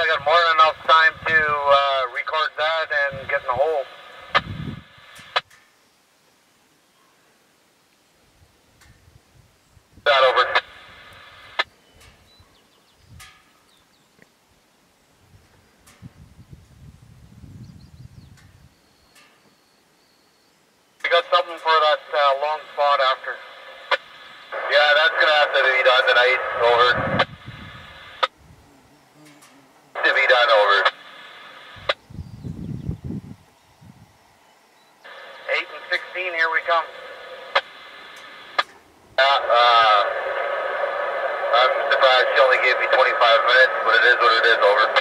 I got more than enough time to record that and get in the hole. That over. We got something for that long spot after. Yeah, that's gonna have to be done tonight. Over. To be done. Over. 8 and 16. Here we come. I'm surprised she only gave me 25 minutes, but it is what it is. Over.